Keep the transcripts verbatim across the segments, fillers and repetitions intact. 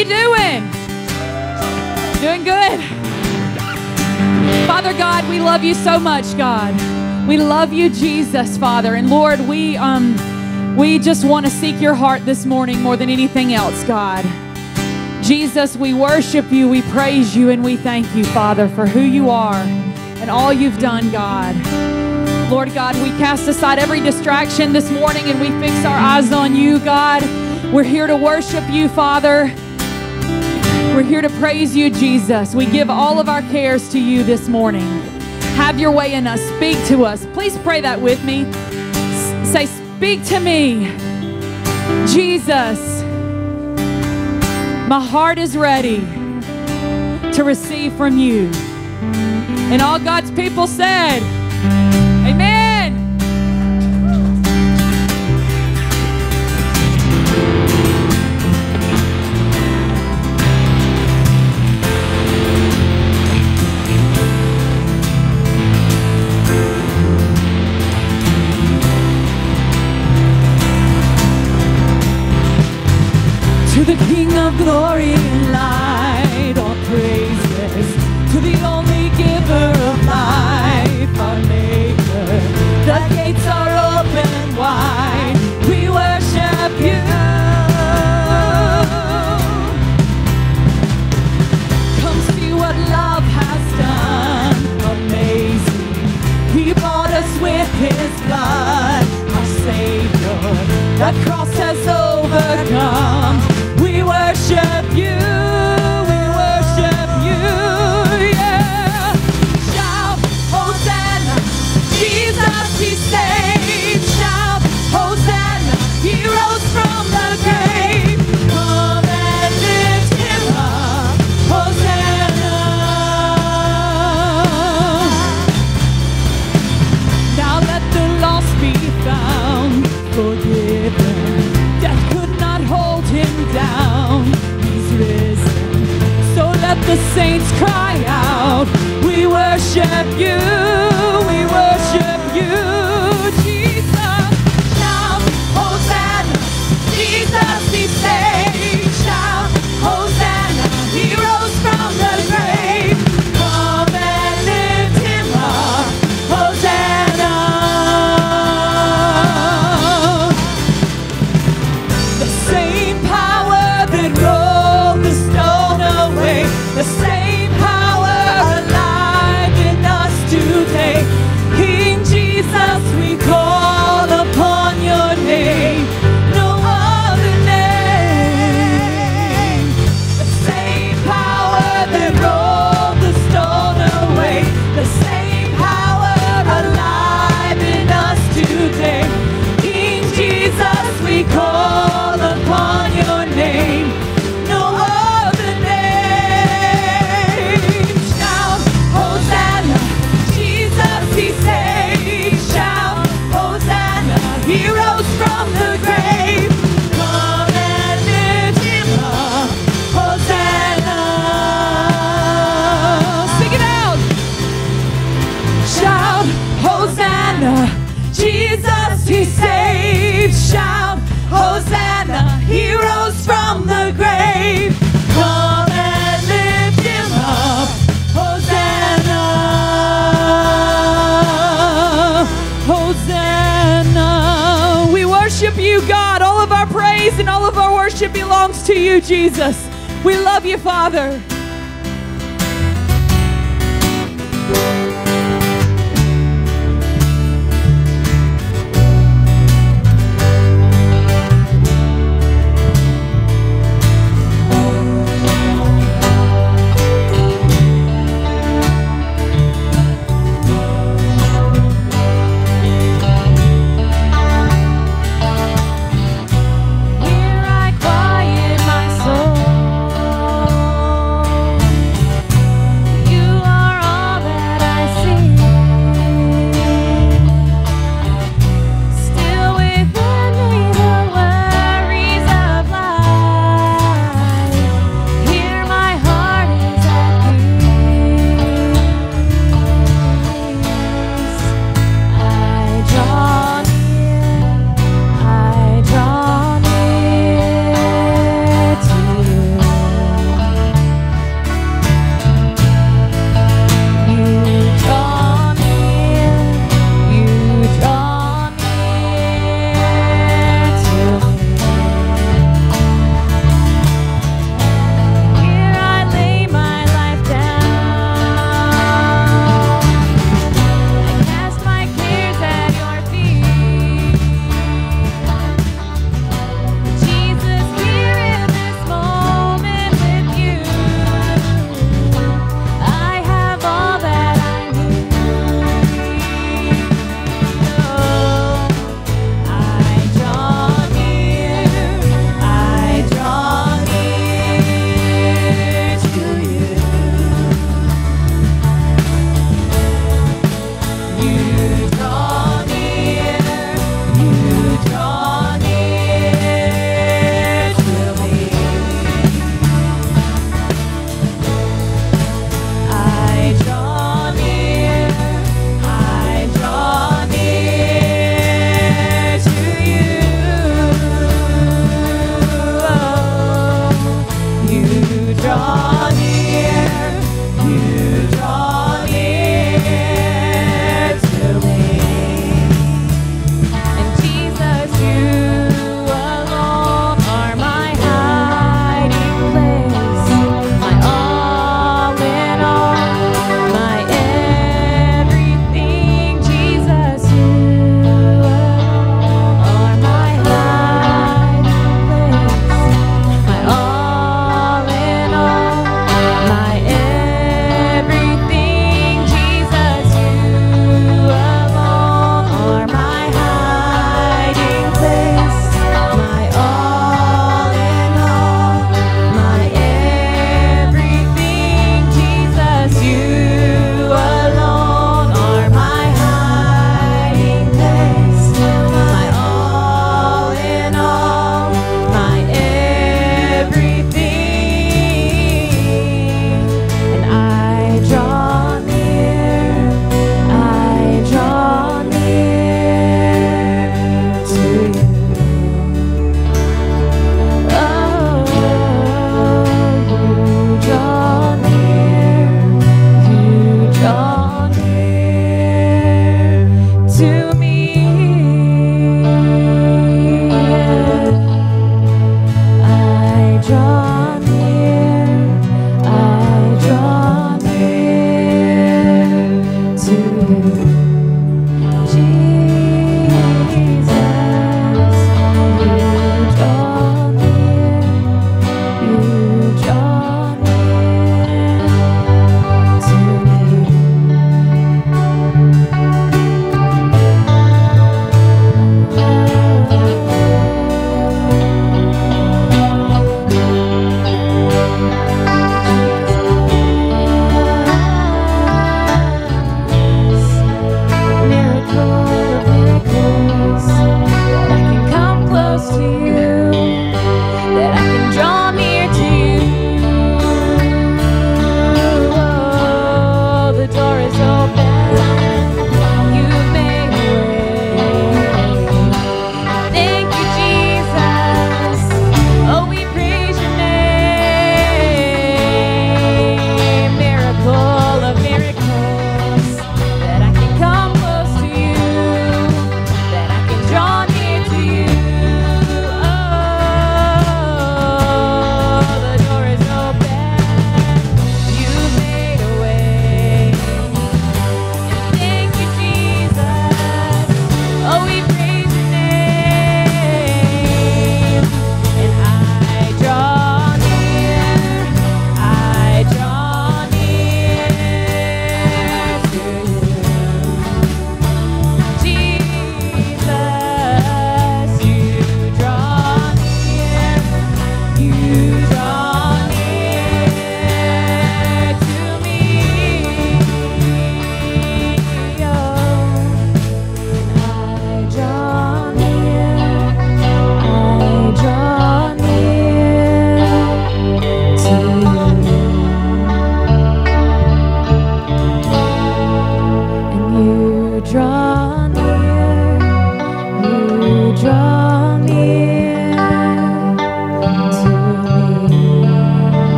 you doing? Doing good? Father God, we love you so much, God. We love you, Jesus, Father. And Lord, we um we just want to seek your heart this morning more than anything else, God. Jesus, we worship you, we praise you, and we thank you, Father, for who you are and all you've done, God. Lord God, we cast aside every distraction this morning and we fix our eyes on you, God. We're here to worship you, Father. We're here to praise you, Jesus. We give all of our cares to you this morning. Have your way in us. Speak to us. Please pray that with me. S- say, speak to me. Jesus, my heart is ready to receive from you. And all God's people said, amen. To the King of glory and light, all praises. To the only giver of life, our Maker. The gates are open wide. We worship you. Come see what love has done. Amazing. He bought us with his blood. Our Savior. The cross has overcome. We worship you, we worship you, yeah. Shout, Hosanna, Jesus, he saved. Shout, Hosanna, he rose from the grave. Come and lift him up, Hosanna. Now let the lost be found, forgiven. Death could not hold him down. He's risen. So let the saints cry out. We worship you. We worship you, Jesus. Shout, Hosanna, Jesus, he saved. Shout, Hosanna, he rose from the grave. Come and lift him up, Hosanna. The same power that rolled the stone away, the same power alive in us today. King Jesus, we call upon your name, no other name. The same power that rolled the stone away, the same power alive in us today. King Jesus, we call upon your name, no other name. Shout, Hosanna, Jesus, he saved. Shout, Hosanna, he rose from the grave. Come and lift him up, Hosanna. Sing it out. Shout, Hosanna, Jesus, he saved. Shout, Hosanna, he rose from the grave. Come and lift him up, Hosanna. Hosanna. We worship you, God. All of our praise and all of our worship belongs to you, Jesus. We love you, Father. Here I quiet my soul. You are all that I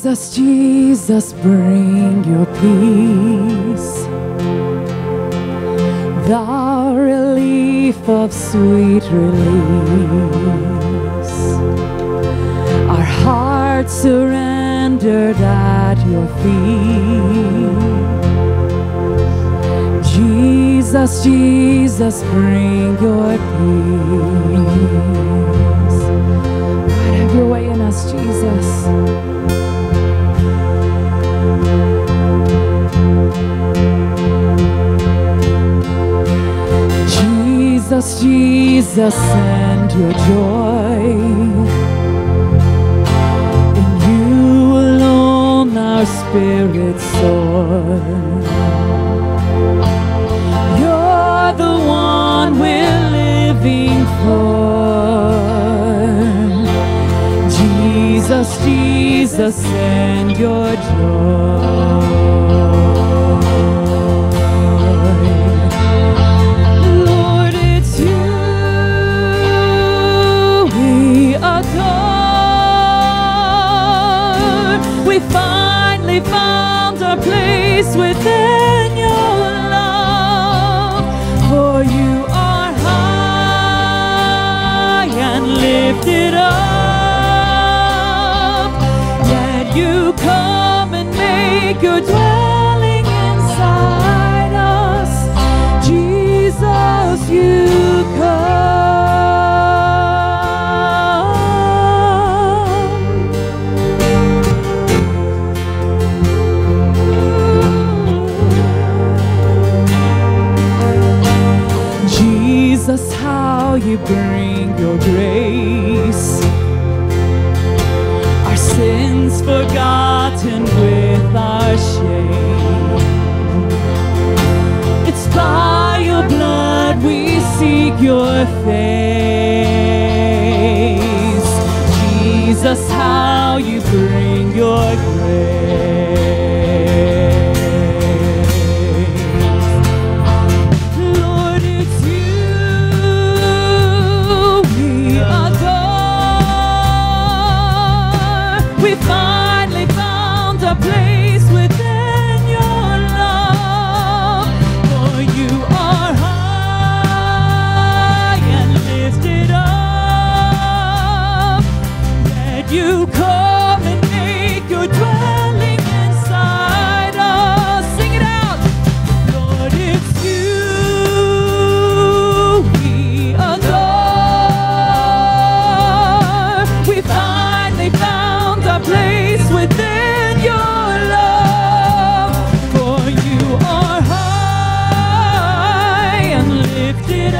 Jesus, Jesus, bring your peace. The relief of sweet release. Our hearts surrendered at your feet. Jesus, Jesus, bring your peace. God, have your way in us, Jesus. Jesus, Jesus, send your joy. In you alone our spirits soar. You're the one we're living for. Jesus, Jesus, send your joy. We finally found our place within your love, for you are high and lifted up, yet you come and make your dwelling inside us. Jesus, you come. Jesus, how you bring your grace, our sins forgotten with our shame. It's by your blood we seek your face. Jesus, how you bring your grace. We finally found a place within your love, for you are high and lifted up, yet you come and make your dwelling inside us. Sing it out. Lord, it's you we adore. We finally found a place within your love, for you are high and lifted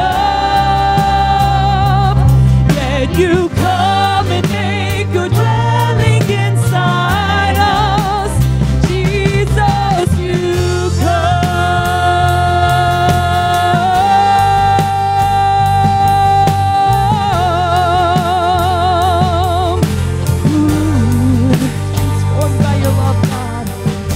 up, yet you come and make your dwelling inside us. Jesus, you come. Ooh, transformed by your love, God.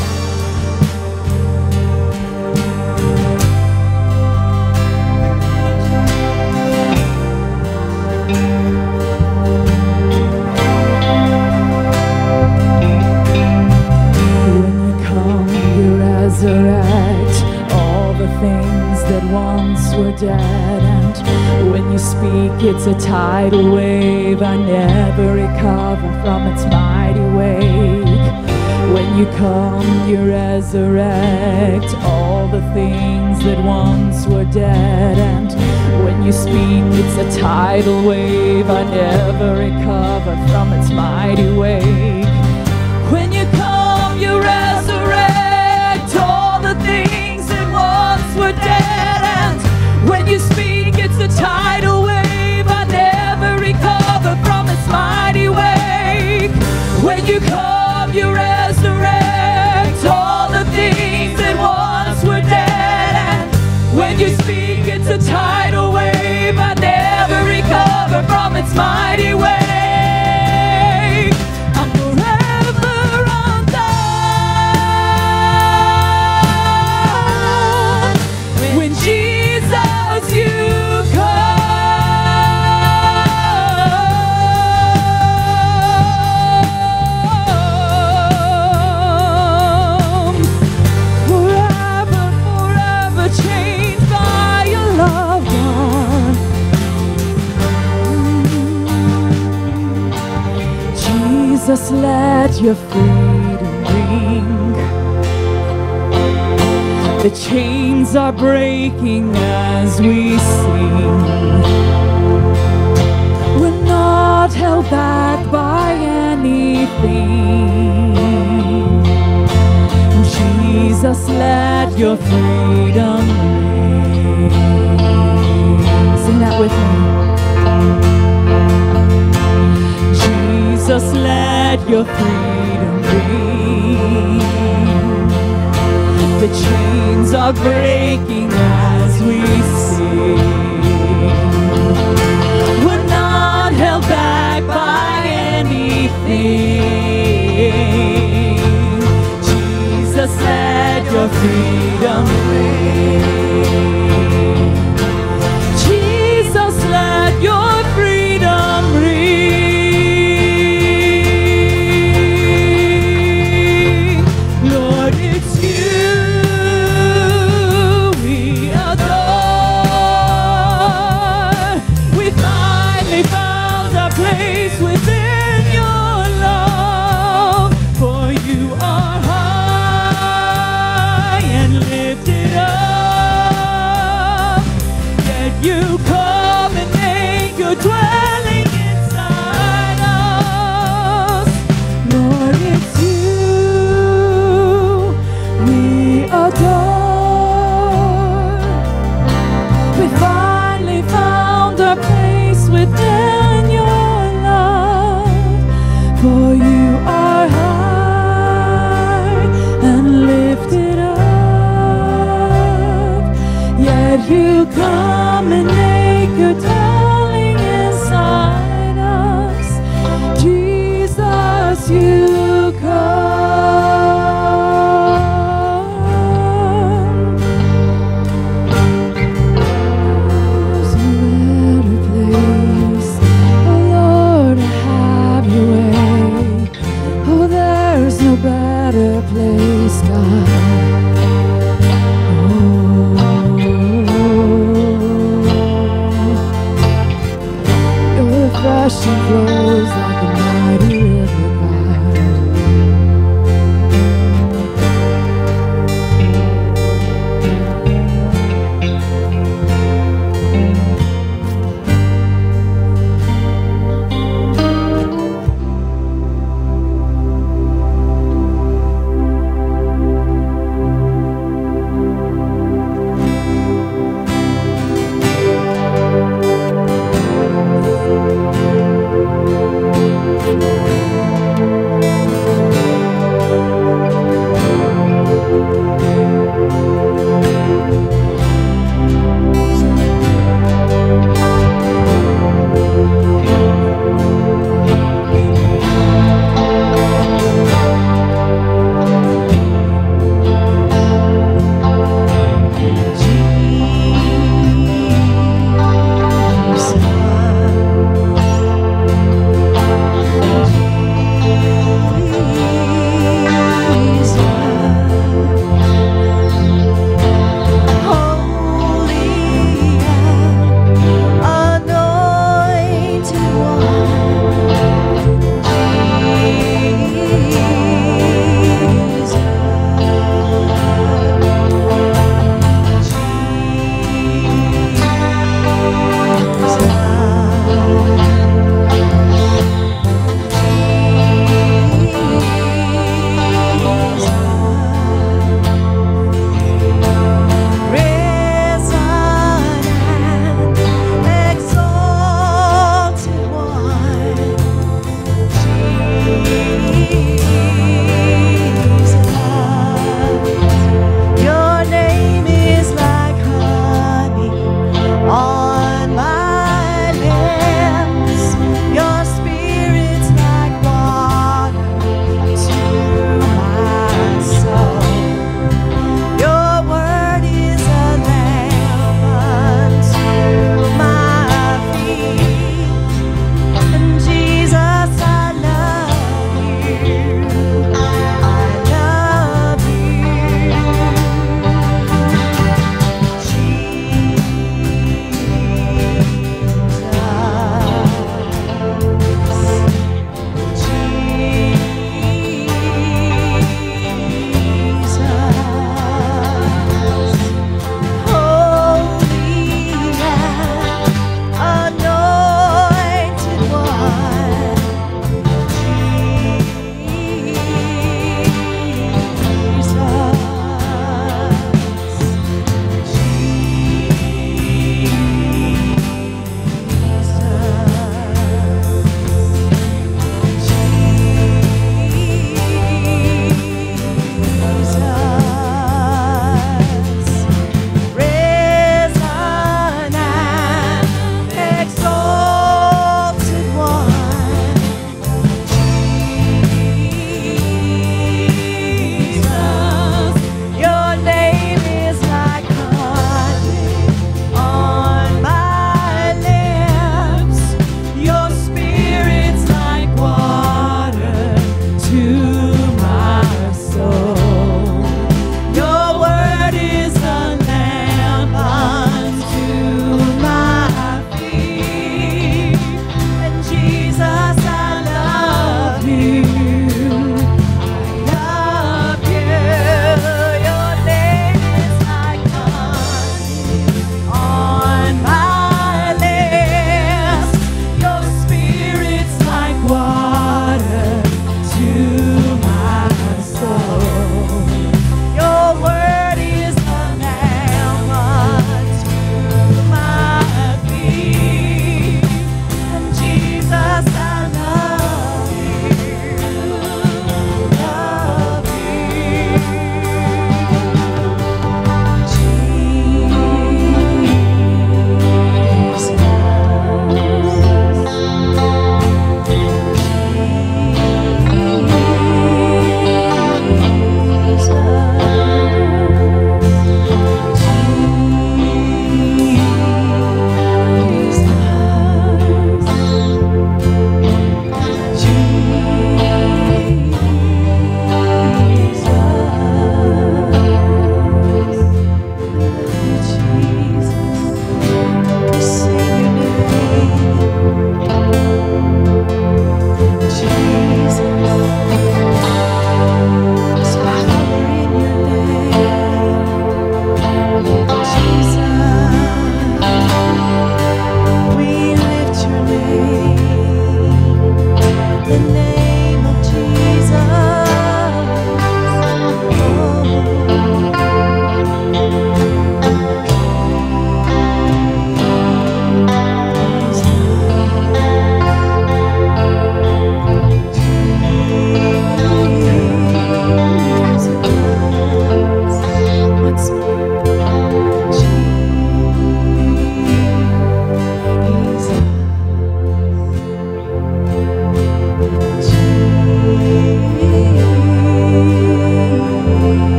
When you come, you resurrect all the things that once were dead, and when you speak, it's a tidal wave. I never recover from its mighty wake. When you come, you resurrect all the things that once were dead, and when you speak, it's a tidal wave. I never recover from its mighty wake. When you come, you resurrect all the things that once were dead, and when you speak, it's a tidal wave. I never recover from its mighty wake. When you come, you resurrect all the things that once were dead, and when you speak, it's a tidal wave. I never recover from its mighty wake. I'm forever undone when Jesus, you come. You're changed by your love, God. Jesus, let your freedom ring. The chains are breaking as we sing. We're not held back by anything. Jesus, let your freedom ring. Sing that with me. Jesus, let your freedom ring. The chains are breaking as we sing. We're not held back by anything. Jesus, let your freedom ring. Jesus, let your freedom ring. Lord, it's you we adore. We finally found our place within your love. For you are high and lifted up. Yet you come and make your dwelling inside us. Lord, it's you we adore. We finally found our place within your love. For you are high and lifted up. Yet you come and make your dwelling inside us. Jesus, you come. There's no better place, oh Lord, to have your way. Oh, there's no better place, God. Oh,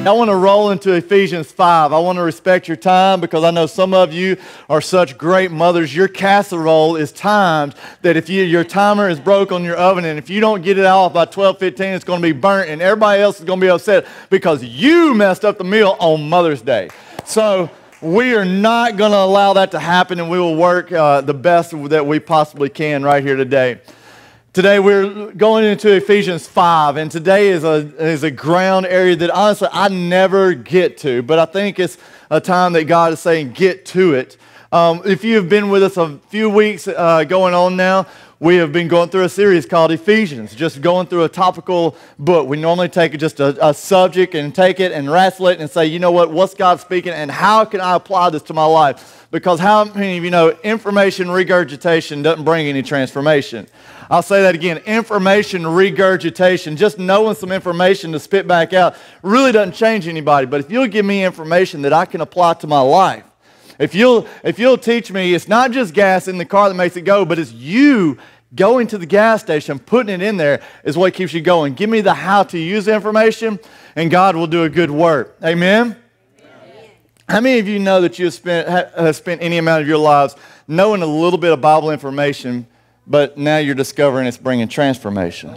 I want to roll into Ephesians five. I want to respect your time because I know some of you are such great mothers. Your casserole is timed that if you, your timer is broke on your oven and if you don't get it off by twelve fifteen, it's going to be burnt and everybody else is going to be upset because you messed up the meal on Mother's Day. So we are not going to allow that to happen, and we will work uh, the best that we possibly can right here today. Today we're going into Ephesians five, and today is a, is a ground area that honestly I never get to, but I think it's a time that God is saying get to it. Um, if you have been with us a few weeks uh, going on now, we have been going through a series called Ephesians, just going through a topical book. We normally take just a, a subject and take it and wrestle it and say, you know what, what's God speaking and how can I apply this to my life? Because how many of you know information regurgitation doesn't bring any transformation? I'll say that again, information regurgitation, just knowing some information to spit back out really doesn't change anybody. But if you'll give me information that I can apply to my life, If you'll, if you'll teach me, it's not just gas in the car that makes it go, but it's you going to the gas station, putting it in there is what keeps you going. Give me the how to use the information, and God will do a good work. Amen? Amen. How many of you know that you have spent, have spent any amount of your lives knowing a little bit of Bible information, but now you're discovering it's bringing transformation?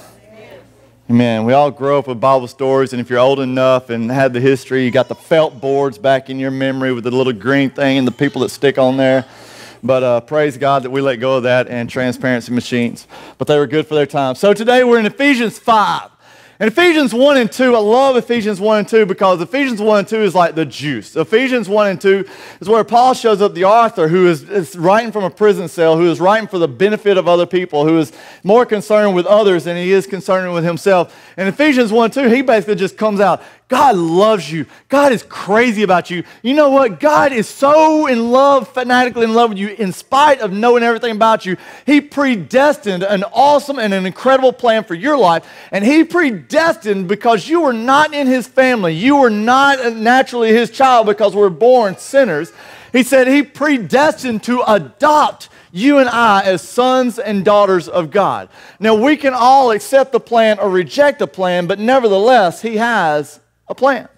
Amen. We all grow up with Bible stories, and if you're old enough and had the history, you got the felt boards back in your memory with the little green thing and the people that stick on there. But uh, praise God that we let go of that and transparency machines. But they were good for their time. So today we're in Ephesians five. And Ephesians one and two, I love Ephesians one and two because Ephesians one and two is like the juice. Ephesians one and two is where Paul shows up the author who is, is writing from a prison cell, who is writing for the benefit of other people, who is more concerned with others than he is concerned with himself. And Ephesians one and two, he basically just comes out, God loves you. God is crazy about you. You know what? God is so in love, fanatically in love with you, in spite of knowing everything about you. He predestined an awesome and an incredible plan for your life. And he predestined because you were not in his family. You were not naturally his child because we're born sinners. He said he predestined to adopt you and I as sons and daughters of God. Now, we can all accept the plan or reject the plan, but nevertheless, he has a plan.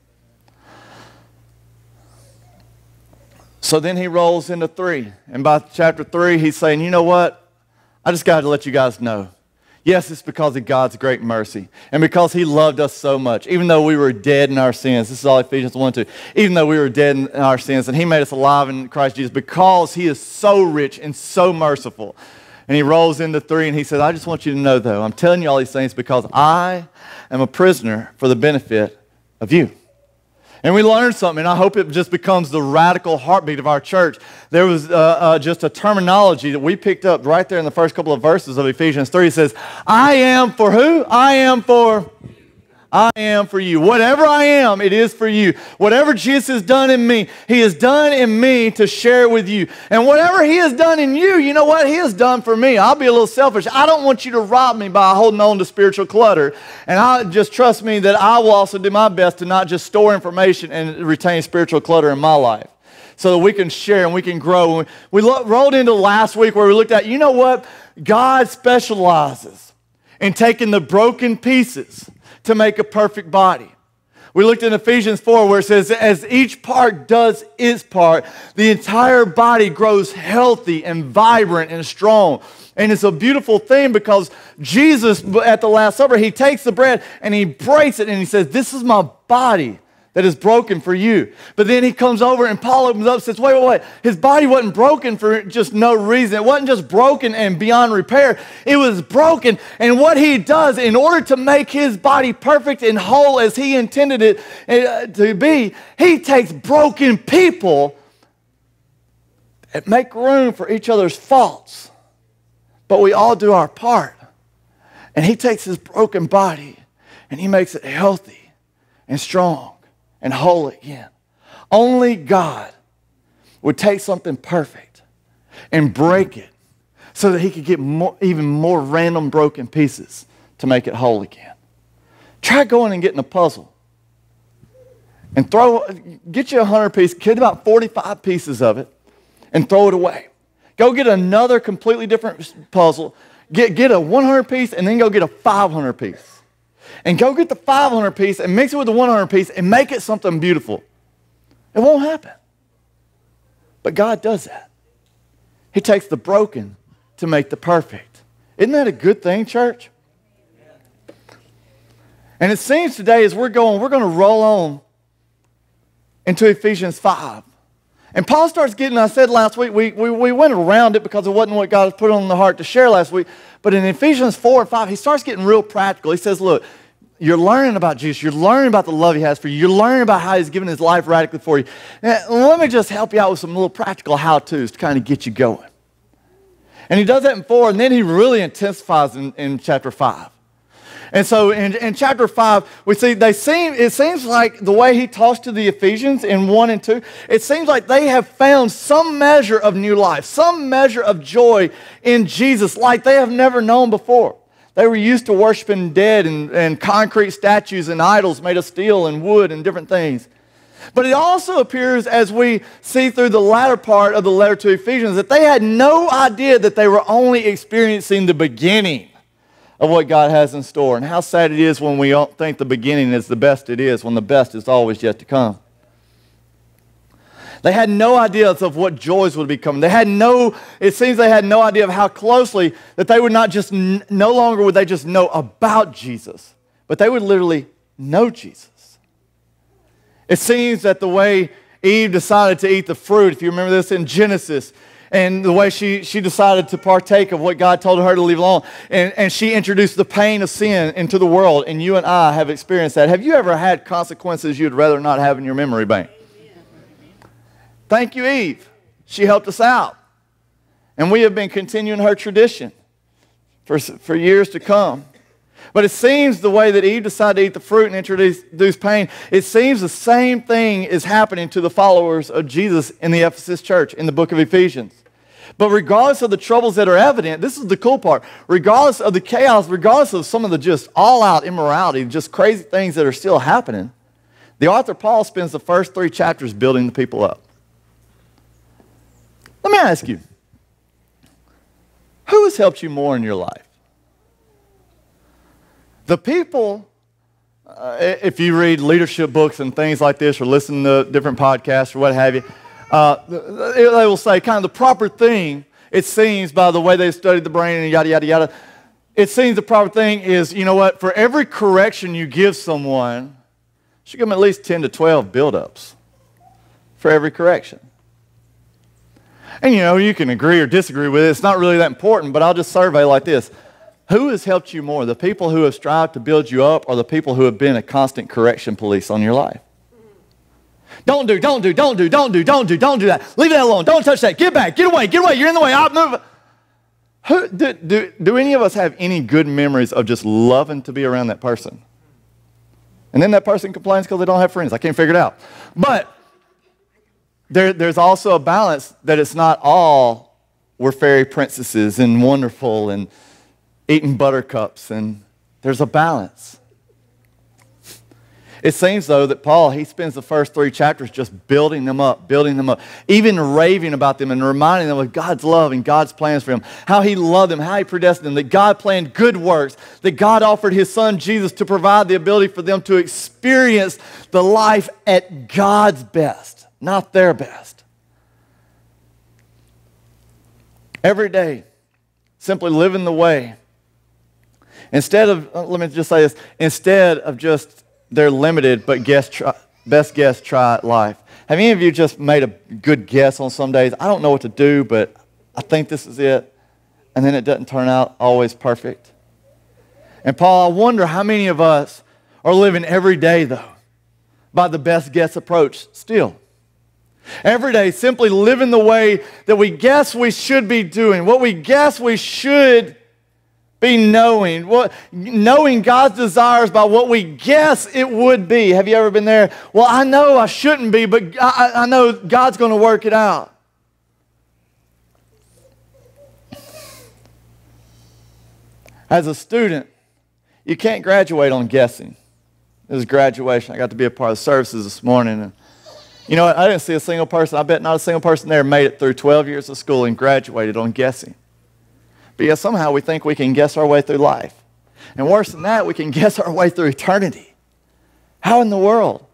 So then he rolls into three. And by chapter three, he's saying, you know what? I just got to let you guys know. Yes, it's because of God's great mercy. And because he loved us so much. Even though we were dead in our sins. This is all Ephesians one and two. Even though we were dead in our sins. And he made us alive in Christ Jesus. Because he is so rich and so merciful. And he rolls into three and he says, I just want you to know though. I'm telling you all these things because I am a prisoner for the benefit of you. And we learned something, and I hope it just becomes the radical heartbeat of our church. There was uh, uh, just a terminology that we picked up right there in the first couple of verses of Ephesians three. It says, I am for who? I am for... I am for you. Whatever I am, it is for you. Whatever Jesus has done in me, he has done in me to share it with you. And whatever he has done in you, you know what? He has done for me. I'll be a little selfish. I don't want you to rob me by holding on to spiritual clutter. And I just trust me that I will also do my best to not just store information and retain spiritual clutter in my life. So that we can share and we can grow. We lo- rolled into last week where we looked at, you know what? God specializes in taking the broken pieces to make a perfect body. We looked in Ephesians four where it says, as each part does its part, the entire body grows healthy and vibrant and strong. And it's a beautiful thing because Jesus, at the Last Supper, he takes the bread and he breaks it and he says, this is my body that is broken for you. But then he comes over and Paul opens up and says, wait, wait, wait. His body wasn't broken for just no reason. It wasn't just broken and beyond repair. It was broken. And what he does in order to make his body perfect and whole as he intended it to be, he takes broken people and make room for each other's faults. But we all do our part. And he takes his broken body and he makes it healthy and strong and whole again. Only God would take something perfect and break it so that he could get more, even more random broken pieces to make it whole again. Try going and getting a puzzle and throw, get you a hundred piece, get about forty-five pieces of it and throw it away. Go get another completely different puzzle, get, get a one hundred piece and then go get a five hundred piece. and go get the five hundred piece and mix it with the one hundred piece and make it something beautiful. It won't happen. But God does that. He takes the broken to make the perfect. Isn't that a good thing, church? And it seems today as we're going, we're going to roll on into Ephesians five. And Paul starts getting, I said last week, we, we, we went around it because it wasn't what God has put on the heart to share last week. But in Ephesians four and five, he starts getting real practical. He says, look, you're learning about Jesus. You're learning about the love he has for you. You're learning about how he's given his life radically for you. Now, let me just help you out with some little practical how-tos to kind of get you going. And he does that in four, and then he really intensifies in, in chapter five. And so in, in chapter five, we see they seem, it seems like the way he talks to the Ephesians in one and two, it seems like they have found some measure of new life, some measure of joy in Jesus like they have never known before. They were used to worshiping dead and, and concrete statues and idols made of steel and wood and different things. But it also appears as we see through the latter part of the letter to Ephesians that they had no idea that they were only experiencing the beginning of what God has in store. And how sad it is when we don't think the beginning is the best it is, when the best is always yet to come. They had no idea of what joys would be coming. They had no, it seems they had no idea of how closely that they would not just, no longer would they just know about Jesus, but they would literally know Jesus. It seems that the way Eve decided to eat the fruit, if you remember this in Genesis, and the way she, she decided to partake of what God told her to leave alone, and, and she introduced the pain of sin into the world, and you and I have experienced that. Have you ever had consequences you'd rather not have in your memory bank? Thank you, Eve. She helped us out. And we have been continuing her tradition for, for years to come. But it seems the way that Eve decided to eat the fruit and introduce pain, it seems the same thing is happening to the followers of Jesus in the Ephesus church in the book of Ephesians. But regardless of the troubles that are evident, this is the cool part, regardless of the chaos, regardless of some of the just all-out immorality, just crazy things that are still happening, the author Paul spends the first three chapters building the people up. Let me ask you, who has helped you more in your life? The people, uh, if you read leadership books and things like this or listen to different podcasts or what have you, uh, they will say kind of the proper thing, it seems by the way they've studied the brain and yada, yada, yada, it seems the proper thing is, you know what, for every correction you give someone, you should give them at least ten to twelve build-ups for every correction. And, you know, you can agree or disagree with it. It's not really that important, but I'll just survey like this. Who has helped you more, the people who have strived to build you up or the people who have been a constant correction police on your life? Don't do, don't do, don't do, don't do, don't do, don't do that. Leave that alone. Don't touch that. Get back. Get away. Get away. You're in the way. I'll move. Who, do, do, do any of us have any good memories of just loving to be around that person? And then that person complains because they don't have friends. I can't figure it out. But There, there's also a balance that it's not all we're fairy princesses and wonderful and eating buttercups, and there's a balance. It seems, though, that Paul, he spends the first three chapters just building them up, building them up, even raving about them and reminding them of God's love and God's plans for them, how he loved them, how he predestined them, that God planned good works, that God offered his son Jesus to provide the ability for them to experience the life at God's best, not their best. Every day, simply living the way. Instead of, let me just say this, instead of just their limited but guess try, best guess try at life. Have any of you just made a good guess on some days? I don't know what to do, but I think this is it. And then it doesn't turn out always perfect. And Paul, I wonder how many of us are living every day, though, by the best guess approach still. Every day, simply living the way that we guess we should be doing, what we guess we should be knowing, what, knowing God's desires by what we guess it would be. Have you ever been there? Well, I know I shouldn't be, but I, I know God's going to work it out. As a student, you can't graduate on guessing. This is graduation. I got to be a part of the services this morning. And you know what? I didn't see a single person, I bet not a single person there made it through twelve years of school and graduated on guessing. But yet somehow we think we can guess our way through life. And worse than that, we can guess our way through eternity. How in the world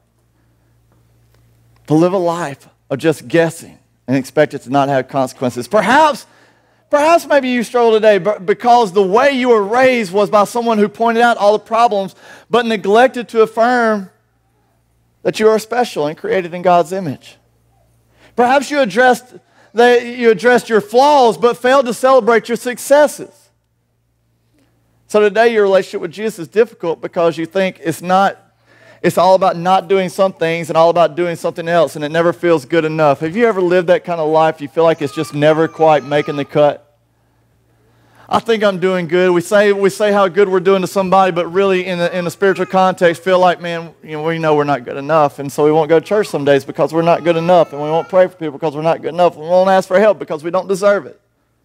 to live a life of just guessing and expect it to not have consequences? Perhaps, perhaps maybe you struggle today because the way you were raised was by someone who pointed out all the problems but neglected to affirm that you are special and created in God's image. Perhaps you addressed, the, you addressed your flaws but failed to celebrate your successes. So today your relationship with Jesus is difficult because you think it's not, it's all about not doing some things and all about doing something else, and it never feels good enough. Have you ever lived that kind of life? You feel like it's just never quite making the cut? I think I'm doing good. We say we say how good we're doing to somebody, but really in a, in a spiritual context feel like, man, you know, we know we're not good enough, and so we won't go to church some days because we're not good enough, and we won't pray for people because we're not good enough, and we won't ask for help because we don't deserve it.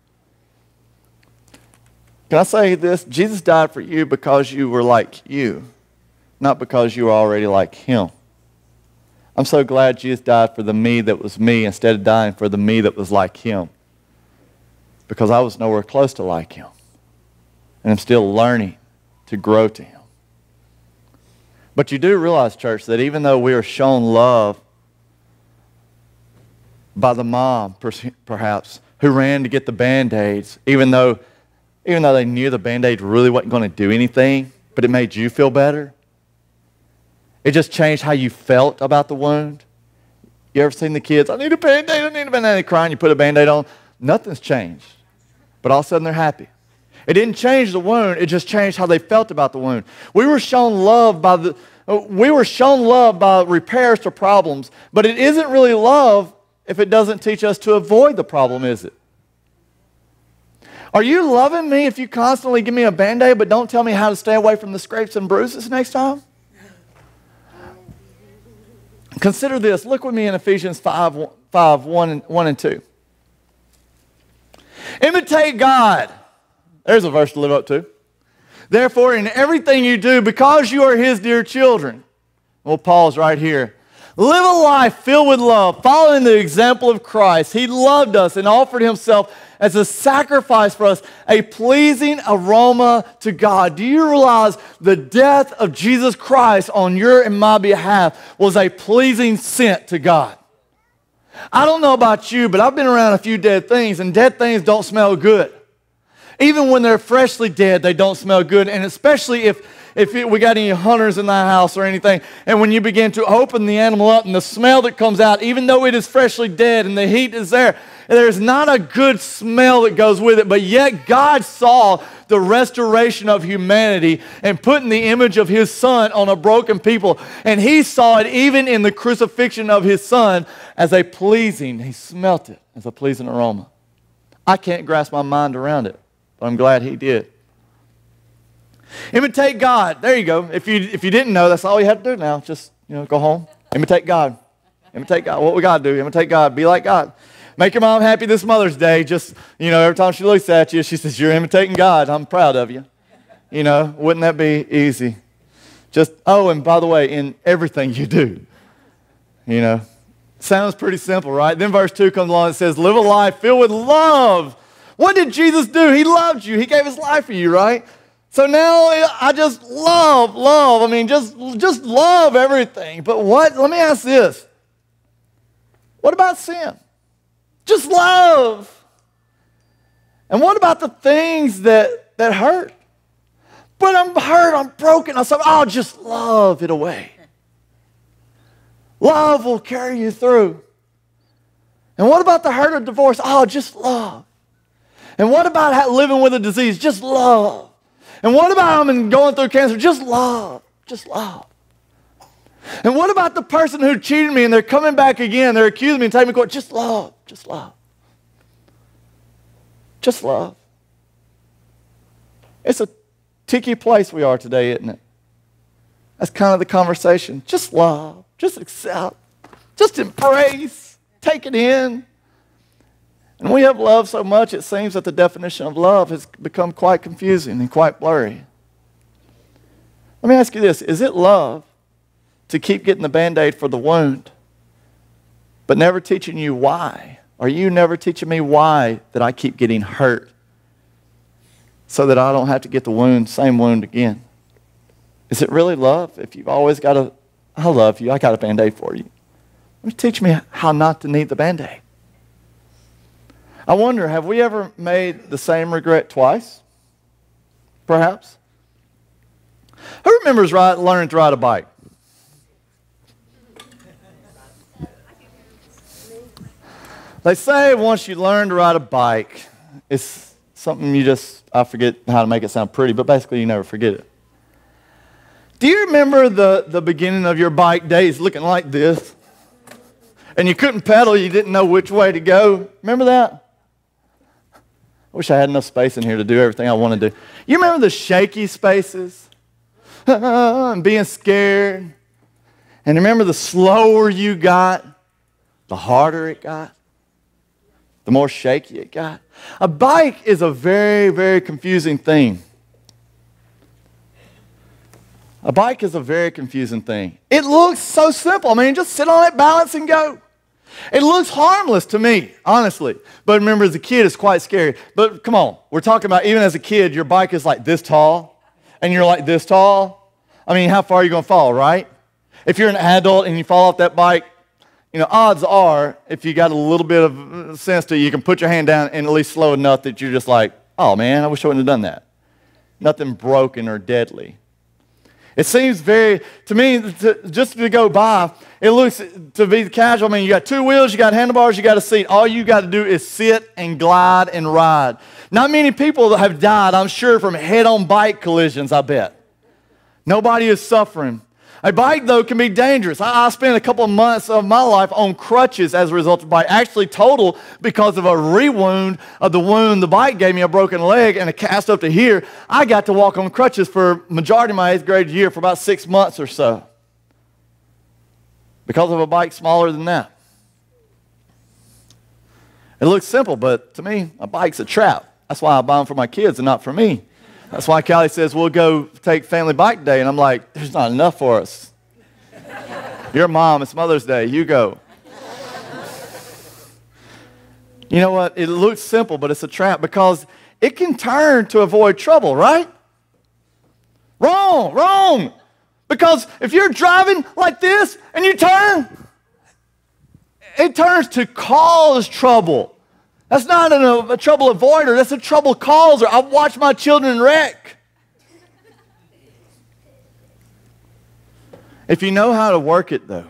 Can I say this? Jesus died for you because you were like you, not because you were already like him. I'm so glad Jesus died for the me that was me instead of dying for the me that was like him, because I was nowhere close to like him, and I'm still learning to grow to him. But you do realize, church, that even though we are shown love by the mom, perhaps, who ran to get the Band-Aids, even though Even though they knew the Band-Aid really wasn't going to do anything, but it made you feel better. It just changed how you felt about the wound. You ever seen the kids, I need a Band-Aid, I need a Band-Aid, they crying, you put a Band-Aid on. Nothing's changed. But all of a sudden they're happy. It didn't change the wound, it just changed how they felt about the wound. We were shown love by the we were shown love by repairs to problems, but it isn't really love if it doesn't teach us to avoid the problem, is it? Are you loving me if you constantly give me a Band-Aid but don't tell me how to stay away from the scrapes and bruises next time? Consider this. Look with me in Ephesians five, five one, and, one and two. Imitate God. There's a verse to live up to. Therefore, in everything you do, because you are his dear children. We'll pause right here. Live a life filled with love, following the example of Christ. He loved us and offered himself as a sacrifice for us, a pleasing aroma to God. Do you realize the death of Jesus Christ on your and my behalf was a pleasing scent to God? I don't know about you, but I've been around a few dead things, and dead things don't smell good. Even when they're freshly dead, they don't smell good, and especially if If it, we got any hunters in the house or anything, and when you begin to open the animal up and the smell that comes out, even though it is freshly dead and the heat is there, there's not a good smell that goes with it. But yet God saw the restoration of humanity and putting the image of his son on a broken people. And he saw it even in the crucifixion of his son as a pleasing, he smelt it as a pleasing aroma. I can't grasp my mind around it, but I'm glad he did. Imitate God. There you go. If you if you didn't know, that's all you have to do now. Just, you know, go home. Imitate God. Imitate God. What we got to do, imitate God. Be like God. Make your mom happy this Mother's Day. Just, you know, every time she looks at you, she says, you're imitating God. I'm proud of you. You know, wouldn't that be easy? Just, oh, and by the way, in everything you do. You know, sounds pretty simple, right? Then verse two comes along and says, live a life filled with love. What did Jesus do? He loved you. He gave his life for you, right? So now I just love, love. I mean, just, just love everything. But what? Let me ask this. What about sin? Just love. And what about the things that, that hurt? But I'm hurt, I'm broken. I said, oh, just love it away. Love will carry you through. And what about the hurt of divorce? Oh, just love. And what about living with a disease? Just love. And what about them going through cancer? Just love. Just love. And what about the person who cheated me and they're coming back again, they're accusing me and taking me to court? Just love. Just love. Just love. It's a ticky place we are today, isn't it? That's kind of the conversation. Just love. Just accept. Just embrace. Take it in. And we have love so much, it seems that the definition of love has become quite confusing and quite blurry. Let me ask you this. Is it love to keep getting the Band-Aid for the wound, but never teaching you why? Are you never teaching me why that I keep getting hurt? so that I don't have to get the wound, same wound again? Is it really love if you've always got a, I love you, I got a Band-Aid for you? Teach me how not to need the Band-Aid. I wonder, have we ever made the same regret twice? Perhaps. Who remembers ride, learning to ride a bike? They say once you learn to ride a bike, it's something you just, I forget how to make it sound pretty, but basically you never forget it. Do you remember the, the beginning of your bike days looking like this? And you couldn't pedal, you didn't know which way to go. Remember that? I wish I had enough space in here to do everything I want to do. You remember the shaky spaces? And being scared. And remember the slower you got, the harder it got, the more shaky it got. A bike is a very, very confusing thing. A bike is a very confusing thing. It looks so simple. I mean, just sit on it, balance, and go. It looks harmless to me, honestly. But remember, as a kid, it's quite scary. But come on, we're talking about even as a kid, your bike is like this tall, and you're like this tall. I mean, how far are you going to fall, right? If you're an adult and you fall off that bike, you know, odds are, if you got a little bit of sense to you, you can put your hand down and at least slow enough that you're just like, oh man, I wish I wouldn't have done that. Nothing broken or deadly. It seems very, to me, to, just to go by, it looks to be casual. I mean, you got two wheels, you got handlebars, you got a seat. All you got to do is sit and glide and ride. Not many people have died, I'm sure, from head-on bike collisions, I bet. Nobody is suffering. A bike, though, can be dangerous. I, I spent a couple of months of my life on crutches as a result of bike. Actually total because of a re-wound of the wound the bike gave me, a broken leg and a cast up to here. I got to walk on crutches for majority of my eighth grade year for about six months or so because of a bike smaller than that. It looks simple, but to me, a bike's a trap. That's why I buy them for my kids and not for me. That's why Callie says, we'll go take family bike day. And I'm like, there's not enough for us. Your mom, it's Mother's Day. You go. You know what? It looks simple, but it's a trap because it can turn to avoid trouble, right? Wrong, wrong. Because if you're driving like this and you turn, it turns to cause trouble. That's not a, a trouble avoider. That's a trouble causer. I've watched my children wreck. If you know how to work it, though,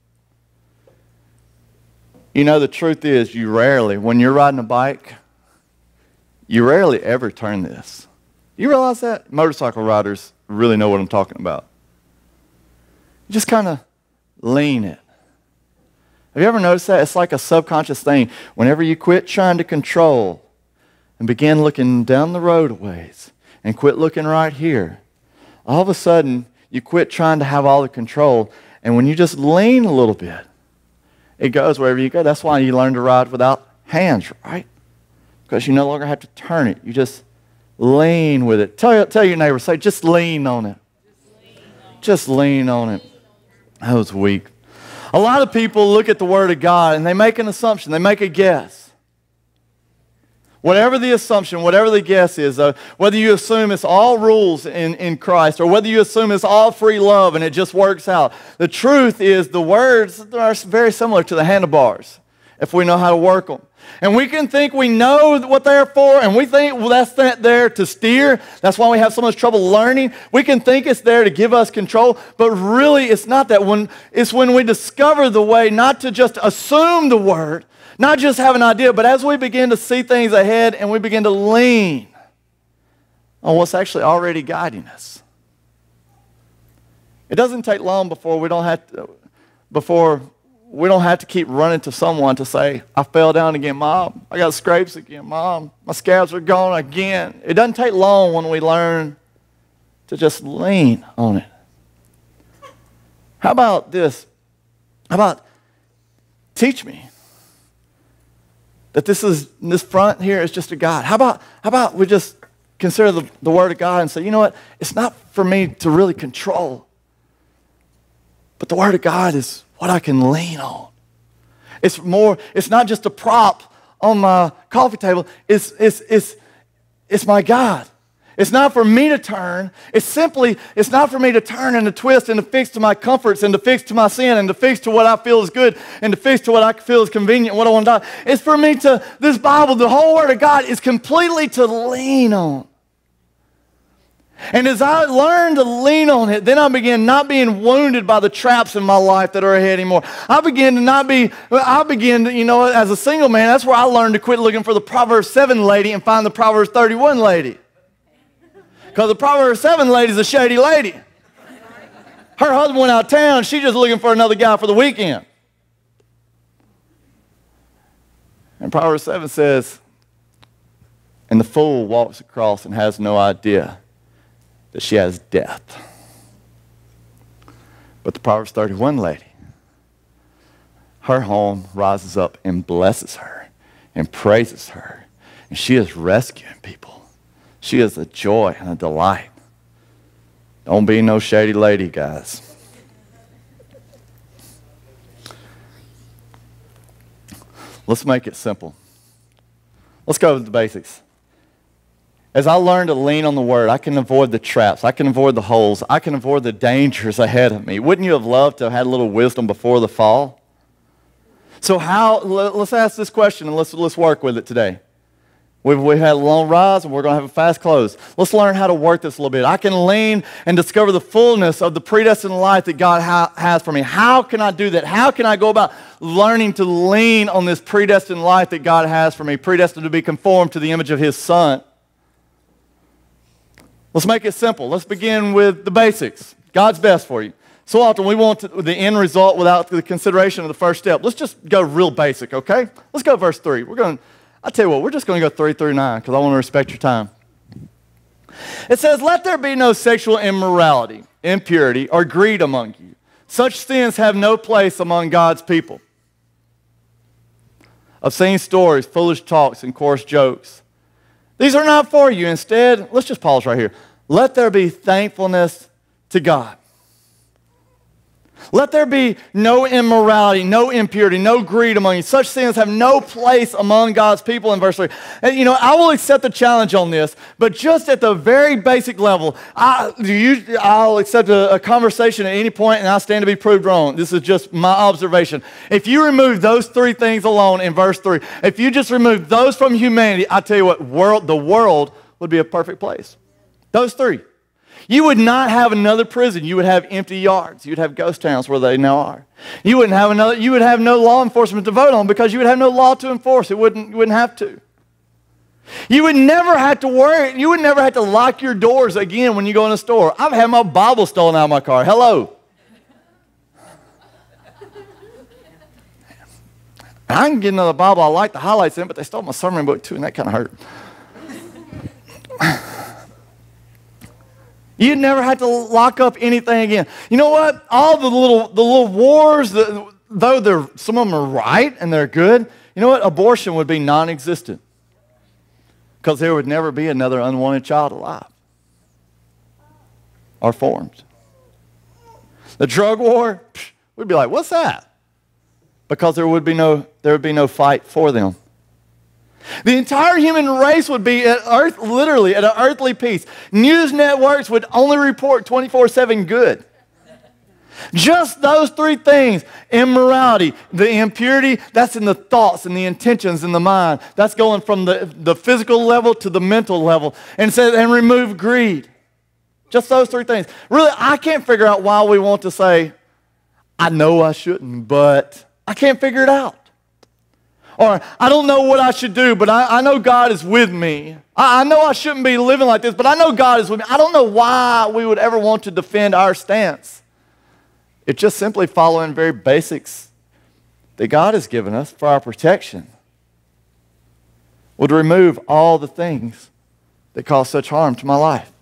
you know the truth is you rarely, when you're riding a bike, you rarely ever turn this. You realize that? Motorcycle riders really know what I'm talking about. You just kind of lean it. Have you ever noticed that? It's like a subconscious thing. Whenever you quit trying to control and begin looking down the road a ways and quit looking right here, all of a sudden you quit trying to have all the control, and when you just lean a little bit, it goes wherever you go. That's why you learn to ride without hands, right? Because you no longer have to turn it. You just lean with it. Tell, tell your neighbor, say, just lean on it. Just lean on it. That was weak. A lot of people look at the Word of God and they make an assumption. They make a guess. Whatever the assumption, whatever the guess is, uh, whether you assume it's all rules in, in Christ or whether you assume it's all free love and it just works out, the truth is the words are very similar to the handlebars if we know how to work them. And we can think we know what they're for, and we think, well, that's that there to steer. That's why we have so much trouble learning. We can think it's there to give us control, but really it's not that. When, it's when we discover the way not to just assume the word, not just have an idea, but as we begin to see things ahead and we begin to lean on what's actually already guiding us. It doesn't take long before we don't have to, before we don't have to keep running to someone to say, I fell down again, Mom. I got scrapes again, Mom. My scabs are gone again. It doesn't take long when we learn to just lean on it. How about this? How about teach me that this is this front here is just a guide? How about how about we just consider the, the Word of God and say, you know what? It's not for me to really control, but the Word of God is what I can lean on. It's more, it's not just a prop on my coffee table. It's, it's, it's, it's my God. It's not for me to turn. It's simply, it's not for me to turn and to twist and to fix to my comforts and to fix to my sin and to fix to what I feel is good and to fix to what I feel is convenient and what I want to do. It's for me to, this Bible, the whole Word of God is completely to lean on. And as I learn to lean on it, then I begin not being wounded by the traps in my life that are ahead anymore. I begin to not be, I begin to, you know, as a single man, that's where I learned to quit looking for the Proverbs seven lady and find the Proverbs thirty-one lady. Because the Proverbs seven lady is a shady lady. Her husband went out of town, she's just looking for another guy for the weekend. And Proverbs seven says, and the fool walks across and has no idea that she has death. But the Proverbs thirty-one lady, her home rises up and blesses her and praises her. And she is rescuing people. She is a joy and a delight. Don't be no shady lady, guys. Let's make it simple. Let's go with the basics. As I learn to lean on the Word, I can avoid the traps. I can avoid the holes. I can avoid the dangers ahead of me. Wouldn't you have loved to have had a little wisdom before the fall? So how, let's ask this question and let's, let's work with it today. We've, we've had a long rise and we're going to have a fast close. Let's learn how to work this a little bit. I can lean and discover the fullness of the predestined life that God ha- has for me. How can I do that? How can I go about learning to lean on this predestined life that God has for me, predestined to be conformed to the image of His Son? Let's make it simple. Let's begin with the basics. God's best for you. So often we want to, the end result without the consideration of the first step. Let's just go real basic, okay? Let's go verse three. We're going. I'll tell you what, we're just going to go three through nine because I want to respect your time. It says, let there be no sexual immorality, impurity, or greed among you. Such sins have no place among God's people. Obscene stories, foolish talks, and coarse jokes. These are not for you. Instead, let's just pause right here. Let there be thankfulness to God. Let there be no immorality, no impurity, no greed among you. Such sins have no place among God's people in verse three. And, you know, I will accept the challenge on this, but just at the very basic level, I, you, I'll accept a, a conversation at any point and I stand to be proved wrong. This is just my observation. If you remove those three things alone in verse three, if you just remove those from humanity, I tell you what, world, the world would be a perfect place. Those three. You would not have another prison. You would have empty yards. You would have ghost towns where they now are. You wouldn't have another. You would have no law enforcement to vote on because you would have no law to enforce. It wouldn't. You wouldn't have to. You would never have to worry. You would never have to lock your doors again when you go in a store. I've had my Bible stolen out of my car. Hello. I can get another Bible. I like the highlights in it, but they stole my sermon book too, and that kind of hurt. You'd never have to lock up anything again. You know what? All the little the little wars, the, though they're, some of them are right and they're good, you know what? Abortion would be non-existent because there would never be another unwanted child alive or formed. The drug war, psh, we'd be like, what's that? Because there would be no there would be no fight for them. The entire human race would be at earth, literally at an earthly peace. News networks would only report twenty-four seven good. Just those three things, immorality, the impurity, that's in the thoughts and the intentions in the mind. That's going from the, the physical level to the mental level. And said, and remove greed. Just those three things. Really, I can't figure out why we want to say, I know I shouldn't, but I can't figure it out. Or, I don't know what I should do, but I, I know God is with me. I, I know I shouldn't be living like this, but I know God is with me. I don't know why we would ever want to defend our stance. It's just simply following very basics that God has given us for our protection. Would remove all the things that cause such harm to my life.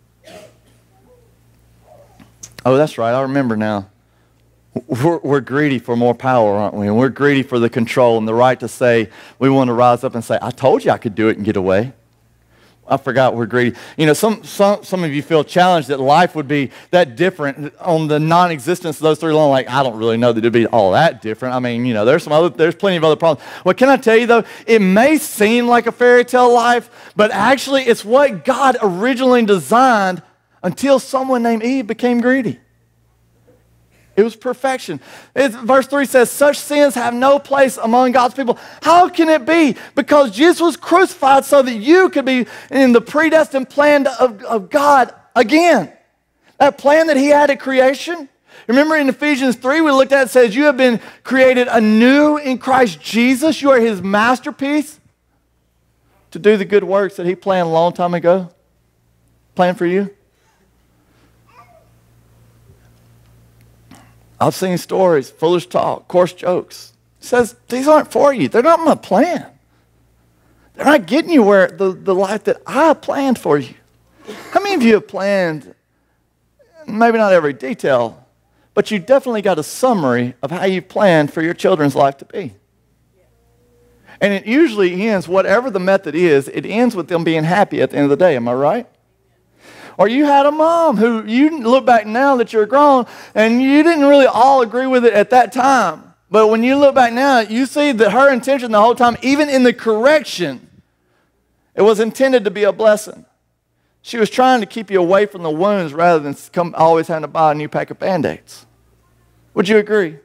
Oh, that's right. I remember now. We're, we're greedy for more power, aren't we? And we're greedy for the control and the right to say, we want to rise up and say, I told you I could do it and get away. I forgot we're greedy. You know, some, some, some of you feel challenged that life would be that different on the non-existence of those three alone. Like, I don't really know that it'd be all that different. I mean, you know, there's some other, there's plenty of other problems. Well, can I tell you though, it may seem like a fairy tale life, but actually it's what God originally designed until someone named Eve became greedy. It was perfection. It's, verse three says, such sins have no place among God's people. How can it be? Because Jesus was crucified so that you could be in the predestined plan of, of God again. That plan that he had at creation. Remember in Ephesians three, we looked at it, says, you have been created anew in Christ Jesus. You are his masterpiece to do the good works that he planned a long time ago. Planned for you. I've seen stories, foolish talk, coarse jokes. It says, these aren't for you. They're not my plan. They're not getting you where the, the life that I planned for you. How many of you have planned, maybe not every detail, but you definitely got a summary of how you planned for your children's life to be? And it usually ends, whatever the method is, it ends with them being happy at the end of the day. Am I right? Or you had a mom who you look back now that you're grown and you didn't really all agree with it at that time. But when you look back now, you see that her intention the whole time, even in the correction, it was intended to be a blessing. She was trying to keep you away from the wounds rather than come, always having to buy a new pack of Band-Aids. Would you agree?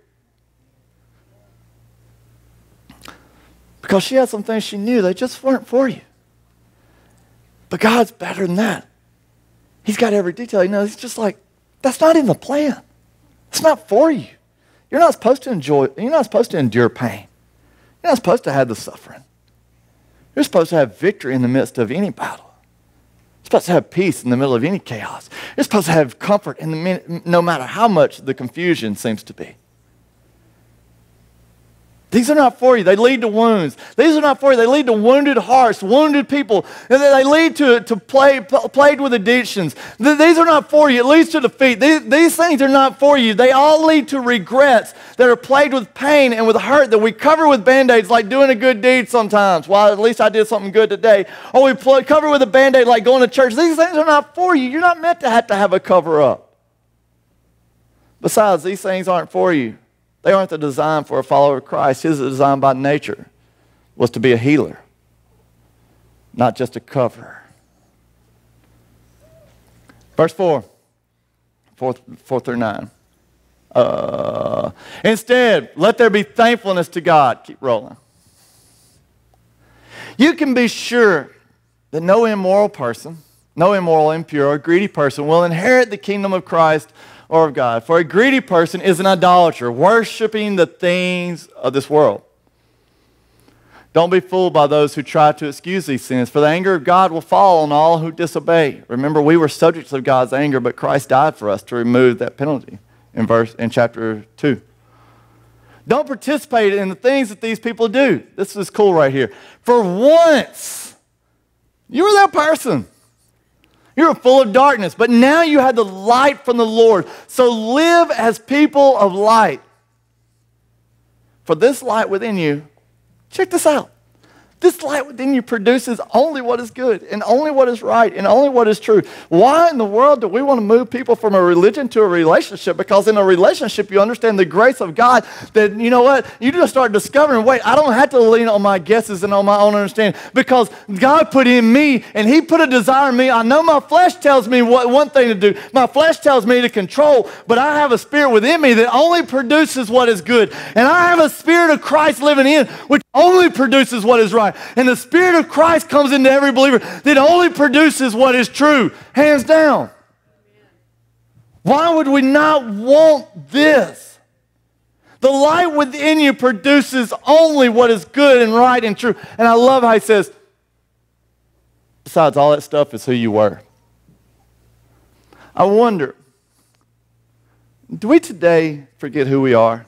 Because she had some things she knew, they just weren't for you. But God's better than that. He's got every detail. You know, he's just like, that's not in the plan. It's not for you. You're not supposed to enjoy, you're not supposed to endure pain. You're not supposed to have the suffering. You're supposed to have victory in the midst of any battle. You're supposed to have peace in the middle of any chaos. You're supposed to have comfort in the no matter how much the confusion seems to be. These are not for you. They lead to wounds. These are not for you. They lead to wounded hearts, wounded people. And they lead to, to play, plagued with addictions. These are not for you. It leads to defeat. These, these things are not for you. They all lead to regrets that are plagued with pain and with hurt that we cover with Band-Aids like doing a good deed sometimes. Well, at least I did something good today. Or we pl- cover with a Band-Aid like going to church. These things are not for you. You're not meant to have to have a cover-up. Besides, these things aren't for you. They aren't the design for a follower of Christ. His design by nature was to be a healer, not just a coverer. Verse four, four, four through nine. Uh, Instead, let there be thankfulness to God. Keep rolling. You can be sure that no immoral person, no immoral, impure, or greedy person will inherit the kingdom of Christ or of God. For a greedy person is an idolater, worshiping the things of this world. Don't be fooled by those who try to excuse these sins, for the anger of God will fall on all who disobey. Remember, we were subjects of God's anger, but Christ died for us to remove that penalty in verse in chapter two. Don't participate in the things that these people do. This is cool right here. For once, you were that person. You were full of darkness, but now you have the light from the Lord. So live as people of light. For this light within you, check this out. This light within you produces only what is good and only what is right and only what is true. Why in the world do we want to move people from a religion to a relationship? Because in a relationship, you understand the grace of God that, you know what, you just start discovering, wait, I don't have to lean on my guesses and on my own understanding because God put in me and he put a desire in me. I know my flesh tells me what one thing to do. My flesh tells me to control, but I have a spirit within me that only produces what is good. And I have a spirit of Christ living in, which only produces what is right. And the Spirit of Christ comes into every believer that only produces what is true, hands down. Why would we not want this? The light within you produces only what is good and right and true. And I love how he says, besides all that stuff is who you were. I wonder, do we today forget who we are?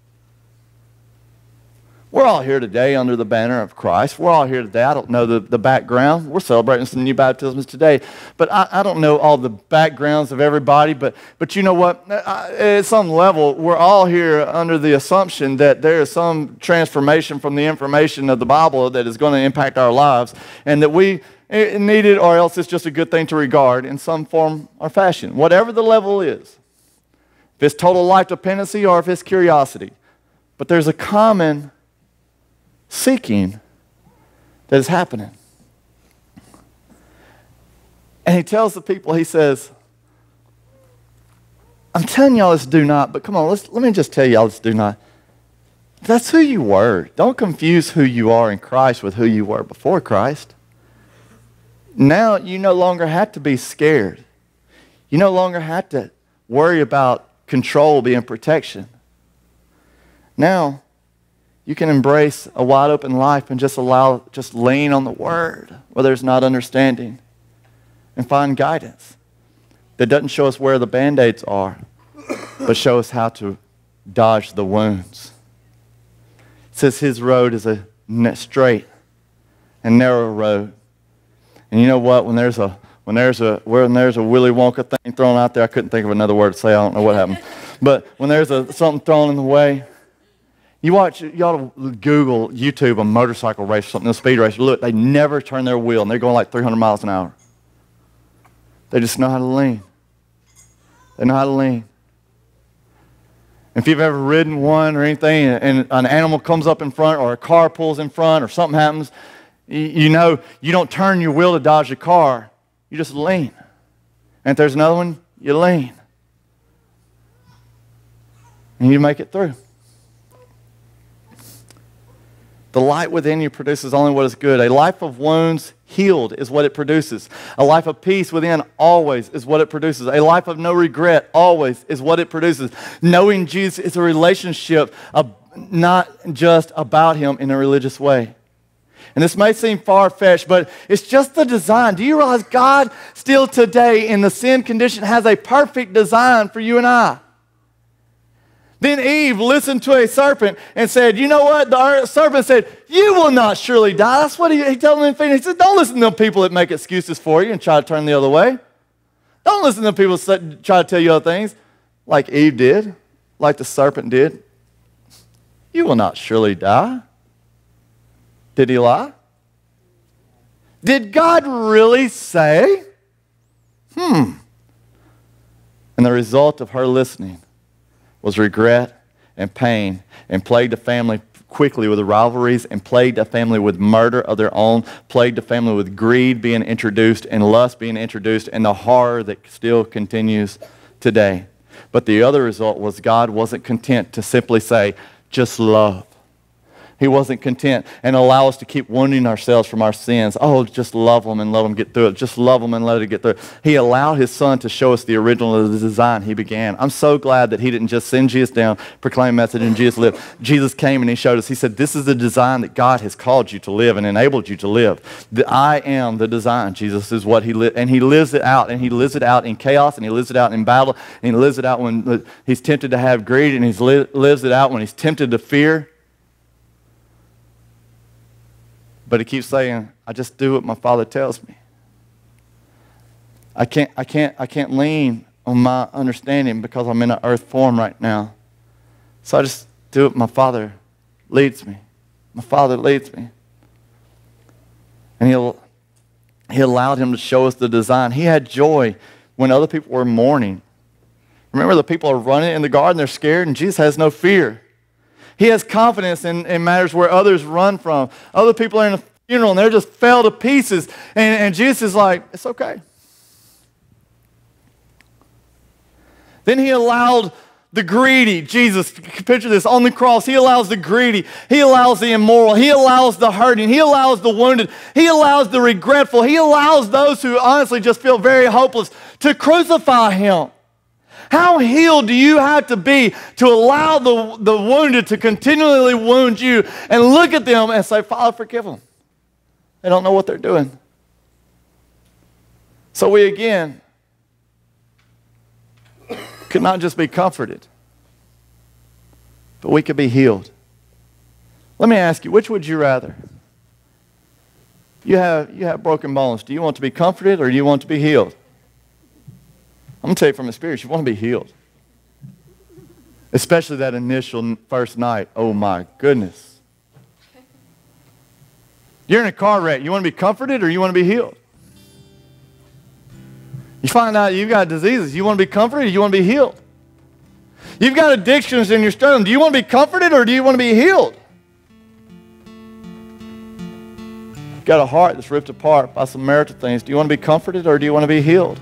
We're all here today under the banner of Christ. We're all here today. I don't know the, the background. We're celebrating some new baptisms today. But I, I don't know all the backgrounds of everybody. But, but you know what? I, at some level, we're all here under the assumption that there is some transformation from the information of the Bible that is going to impact our lives. And that we needed, or else it's just a good thing to regard in some form or fashion, whatever the level is. If it's total life dependency or if it's curiosity. But there's a common seeking that is happening. And he tells the people, he says, I'm telling y'all this do not, but come on, let's, let me just tell y'all this do not. That's who you were. Don't confuse who you are in Christ with who you were before Christ. Now you no longer have to be scared. You no longer have to worry about control being protection. Now you can embrace a wide open life and just allow, just lean on the Word where there's not understanding and find guidance that doesn't show us where the Band-Aids are, but show us how to dodge the wounds. It says his road is a straight and narrow road. And you know what? When there's a when there's a when there's a Willy Wonka thing thrown out there, I couldn't think of another word to say. I don't know what happened. But when there's a something thrown in the way, you watch. You ought to Google YouTube a motorcycle race or something, a speed race. Look, they never turn their wheel, and they're going like three hundred miles an hour. They just know how to lean. They know how to lean. If you've ever ridden one or anything, and an animal comes up in front, or a car pulls in front, or something happens, you know you don't turn your wheel to dodge the car. You just lean. And if there's another one, you lean. And you make it through. The light within you produces only what is good. A life of wounds healed is what it produces. A life of peace within always is what it produces. A life of no regret always is what it produces. Knowing Jesus is a relationship, of not just about Him in a religious way. And this may seem far-fetched, but it's just the design. Do you realize God still today in the sin condition has a perfect design for you and I? Then Eve listened to a serpent and said, you know what? The serpent said, you will not surely die. That's what he, he told them in Ephesians. He said, don't listen to people that make excuses for you and try to turn the other way. Don't listen to people that try to tell you other things like Eve did, like the serpent did. You will not surely die. Did he lie? Did God really say? Hmm. And the result of her listening was regret and pain, and plagued the family quickly with rivalries, and plagued the family with murder of their own, plagued the family with greed being introduced and lust being introduced, and the horror that still continues today. But the other result was God wasn't content to simply say, just love. He wasn't content and allow us to keep wounding ourselves from our sins. Oh, just love them and let them get through it. Just love them and let it get through it. He allowed His Son to show us the original design He began. I'm so glad that He didn't just send Jesus down, proclaim a message, and Jesus lived. Jesus came and He showed us. He said, this is the design that God has called you to live and enabled you to live. The, I am the design. Jesus is what He lived. And He lives it out. And He lives it out in chaos. And He lives it out in battle. And He lives it out when He's tempted to have greed. And He li- lives it out when He's tempted to fear. But He keeps saying, I just do what my Father tells me. I can't, I can't, I can't lean on my understanding because I'm in an earth form right now. So I just do what my Father leads me. My Father leads me. And He'll, He allowed Him to show us the design. He had joy when other people were mourning. Remember, the people are running in the garden, they're scared, and Jesus has no fear. He has confidence in, in matters where others run from. Other people are in a funeral and they're just fell to pieces. And, and Jesus is like, it's okay. Then He allowed the greedy, Jesus, picture this, on the cross. He allows the greedy. He allows the immoral. He allows the hurting. He allows the wounded. He allows the regretful. He allows those who honestly just feel very hopeless to crucify Him. How healed do you have to be to allow the, the wounded to continually wound you and look at them and say, Father, forgive them. They don't know what they're doing. So we again could not just be comforted, but we could be healed. Let me ask you, which would you rather? You have, you have broken bones. Do you want to be comforted or do you want to be healed? I'm going to tell you from experience, you want to be healed. Especially that initial first night. Oh my goodness. You're in a car wreck. You want to be comforted or you want to be healed? You find out you've got diseases. You want to be comforted or you want to be healed? You've got addictions and you're struggling. Do you want to be comforted or do you want to be healed? You've got a heart that's ripped apart by some marital things. Do you want to be comforted or do you want to be healed?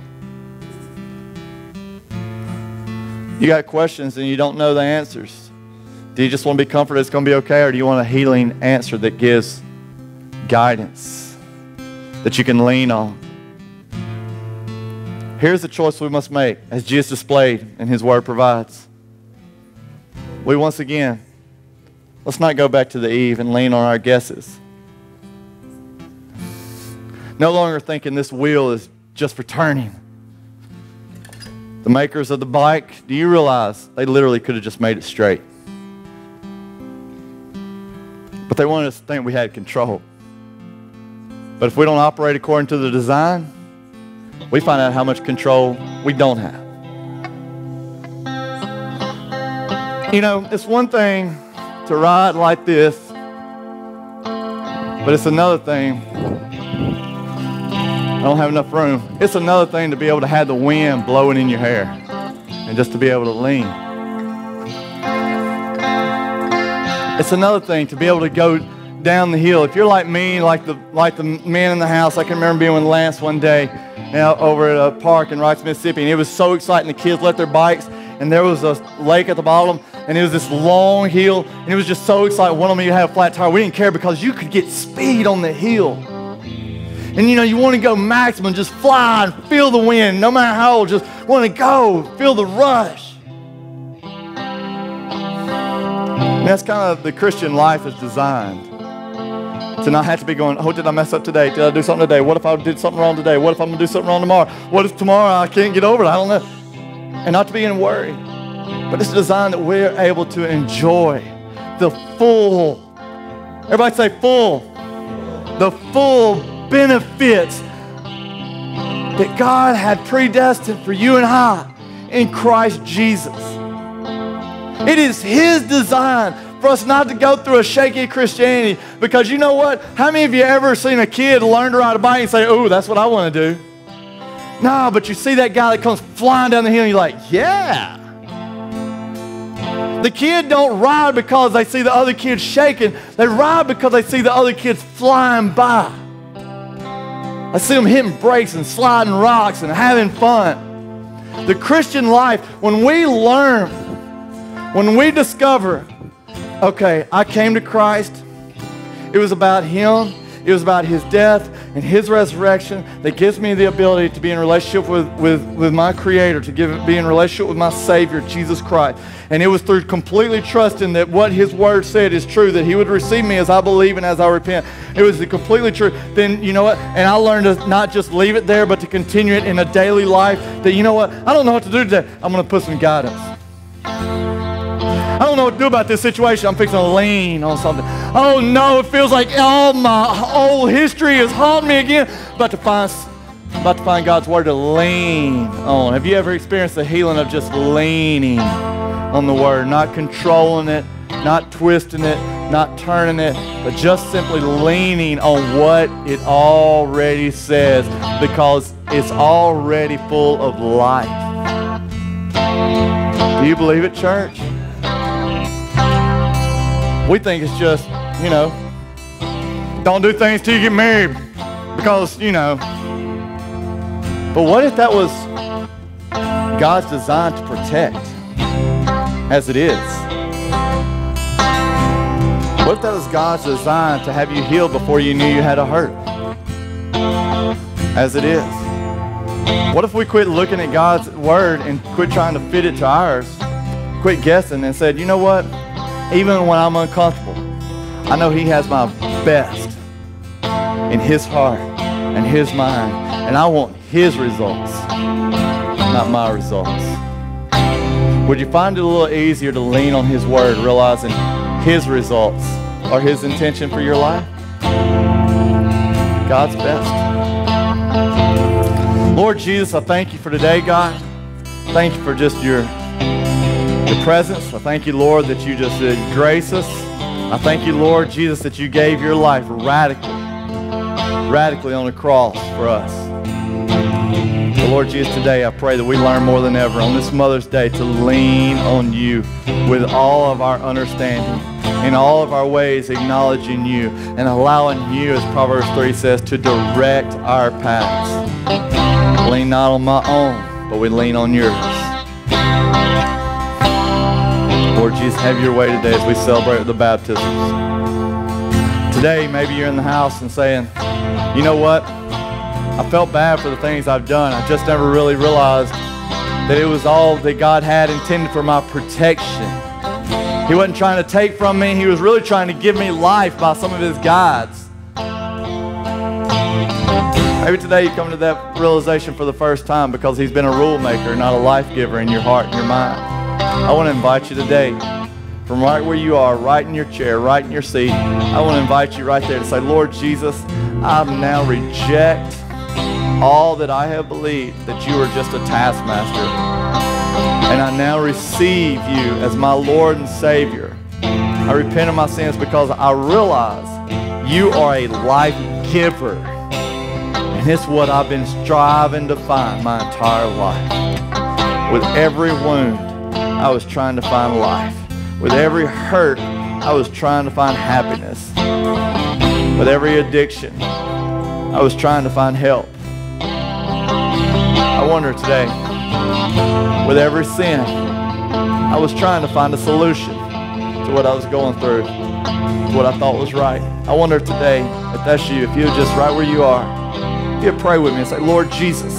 You got questions and you don't know the answers. Do you just want to be comforted it's going to be okay, or do you want a healing answer that gives guidance that you can lean on? Here's the choice we must make as Jesus displayed and His Word provides. We once again, let's not go back to the Eve and lean on our guesses. No longer thinking this wheel is just for turning. The makers of the bike, do you realize they literally could have just made it straight? But they wanted us to think we had control. But if we don't operate according to the design, we find out how much control we don't have. You know, it's one thing to ride like this, but it's another thing. I don't have enough room. It's another thing to be able to have the wind blowing in your hair and just to be able to lean. It's another thing to be able to go down the hill. If you're like me, like the like the man in the house, I can remember being with Lance one day, you know, over at a park in Rice, Mississippi, and it was so exciting. The kids left their bikes, and there was a lake at the bottom, and it was this long hill, and it was just so exciting. One of them, you had a flat tire. We didn't care because you could get speed on the hill. And you know, you want to go maximum, just fly and feel the wind, no matter how old, just want to go, feel the rush. And that's kind of the Christian life is designed. To not have to be going, oh, did I mess up today? Did I do something today? What if I did something wrong today? What if I'm going to do something wrong tomorrow? What if tomorrow I can't get over it? I don't know. And not to be in worry. But it's designed that we're able to enjoy the full, everybody say full, the full benefits that God had predestined for you and I in Christ Jesus. It is His design for us not to go through a shaky Christianity, because you know what? How many of you ever seen a kid learn to ride a bike and say, oh, that's what I want to do? No, but you see that guy that comes flying down the hill and you're like, yeah. The kid don't ride because they see the other kids shaking. They ride because they see the other kids flying by. I see them hitting brakes and sliding rocks and having fun. The Christian life, when we learn, when we discover, okay, I came to Christ, it was about Him, it was about His death and His resurrection that gives me the ability to be in relationship with, with, with my Creator, to give, be in relationship with my Savior, Jesus Christ. And it was through completely trusting that what His Word said is true, that He would receive me as I believe and as I repent. It was completely true. Then, you know what? And I learned to not just leave it there, but to continue it in a daily life. That, you know what? I don't know what to do today. I'm going to put some guidance. I don't know what to do about this situation. I'm fixing to lean on something. Oh no, it feels like all my old history is haunting me again. I'm about to find, about to find God's Word to lean on. Have you ever experienced the healing of just leaning on the Word, not controlling it, not twisting it, not turning it, but just simply leaning on what it already says, because it's already full of life. Do you believe it, church? We think it's just, you know, don't do things till you get married because, you know. But what if that was God's design to protect, as it is? What if that was God's design to have you healed before you knew you had a hurt, as it is? What if we quit looking at God's Word and quit trying to fit it to ours, quit guessing and said, you know what? Even when I'm uncomfortable, I know He has my best in His heart and His mind, and I want His results, not my results. Would you find it a little easier to lean on His Word, realizing His results are His intention for your life? God's best. Lord Jesus, I thank You for today, God. Thank You for just your Your presence. I thank You, Lord, that You just uh, grace us. I thank You, Lord Jesus, that You gave Your life radically radically on the cross for us. But Lord Jesus, today I pray that we learn more than ever on this Mother's Day to lean on you with all of our understanding, in all of our ways acknowledging you and allowing you, as Proverbs three says, to direct our paths. Lean not on my own, but we lean on yours. Lord Jesus, have your way today as we celebrate the baptisms. Today, maybe you're in the house and saying, you know what? I felt bad for the things I've done. I just never really realized that it was all that God had intended for my protection. He wasn't trying to take from me. He was really trying to give me life by some of his guides. Maybe today you come to that realization for the first time because he's been a rule maker, not a life giver in your heart and your mind. I want to invite you today, from right where you are, right in your chair, right in your seat, I want to invite you right there to say, Lord Jesus, I now reject all that I have believed that you are just a taskmaster. And I now receive you as my Lord and Savior. I repent of my sins because I realize you are a life giver. And it's what I've been striving to find my entire life. With every wound, I was trying to find life. With every hurt, I was trying to find happiness. With every addiction, I was trying to find help. I wonder today, with every sin, I was trying to find a solution to what I was going through, to what I thought was right. I wonder today, if that's you, if you're just right where you are, if you pray with me and say, Lord Jesus,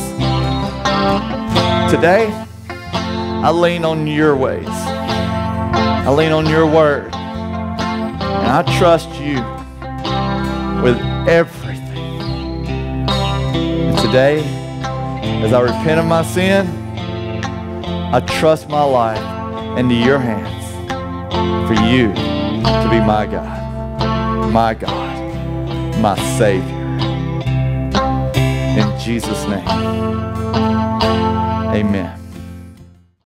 today, I lean on your ways. I lean on your word. And I trust you with everything. And today, as I repent of my sin, I trust my life into your hands for you to be my God, my God, my Savior. In Jesus' name, amen.